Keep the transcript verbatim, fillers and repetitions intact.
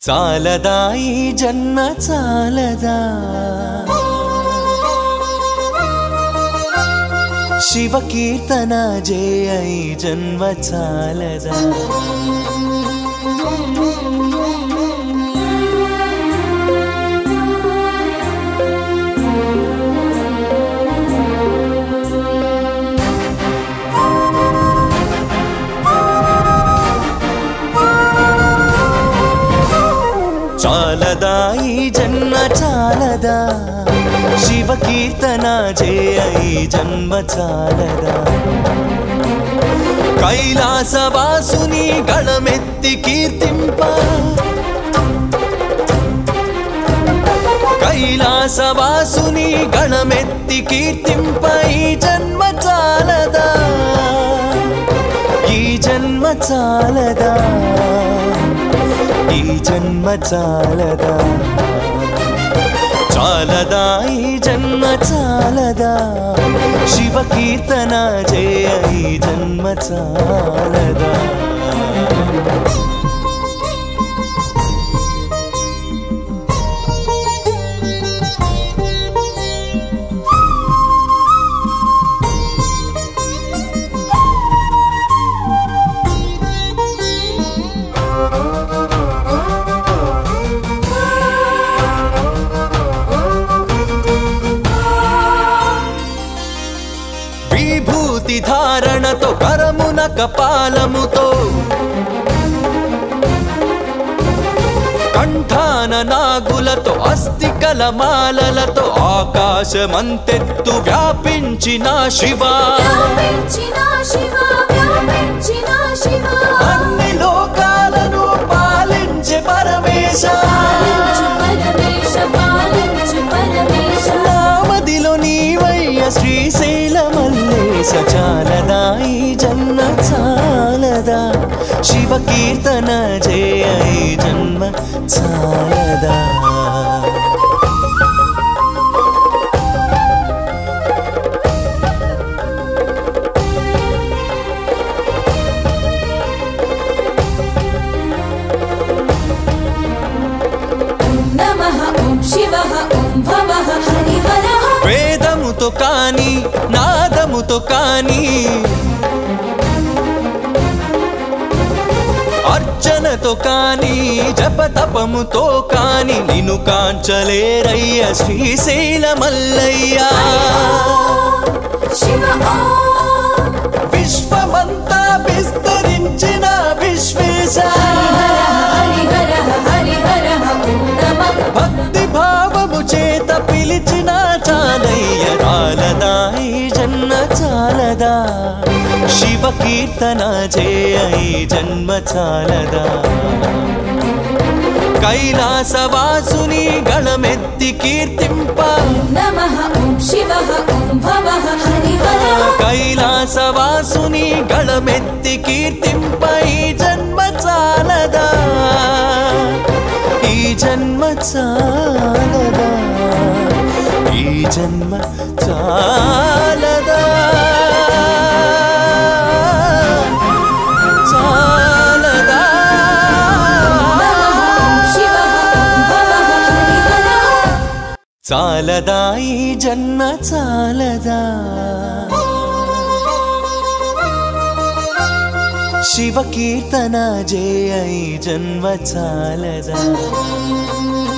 చాలదా ఈ జన్మ చాలదా శివ కీర్తన జయ ఈ జన్మ చాలదా చాలదా ఈ జన్మ చాలదా శివ కీర్తన జయ ఈ జన్మ చాలదా కైలాసవాసుని గళమెత్తి కీర్తింప కైలాసవాసుని గళమెత్తి కీర్తింప ఈ జన్మ చాలదా ఈ జన్మ చాలదా ఈ జన్మ చాలదా చాలదా ఈ జన్మ చాలదా శివ కీర్తన జయ ఈ జన్మ చాలదా విభూతి ధారణతో కరమున కపాలముతో కంఠాన నాగులతో అస్థికల మాలలతో ఆకాశమంతెత్తు వ్యాపించిన శివా అన్ని లోకాలను పాలించే పరమేశ నామదిలో నీవయ్య శ్రీశైల మల్లేశ చాలదా ఈ జన్మ చాలదా శివ కీర్తన జయ ఈ జన్మ చాలదా వేదముతో కాని నాదముతో కాని అర్చనతో కాని జపతపముతో కాని నిన్ను కాంచలేరయ్య శ్రీశైల మల్లయ్య విశ్వమంతా విస్తరించిన విశ్వేశ భక్తి భావము చేత పిలిచిన చాలయ్య చాలదా ఈ జన్మ చాలదా శివ కీర్తన జయ ఈ జన్మ చాలదా కైలాసవాసుని గళమెత్తి కీర్తింప కైలాసవాసుని గళమెత్తి కీర్తింప ఈ జన్మ చాలదా ఈ జన్మ చాలదా ఈ జన్మ చాలదా చాలదా చాలదా ఈ జన్మ చాలదా శివ కీర్తన జయ ఈ జన్మ చాలదా।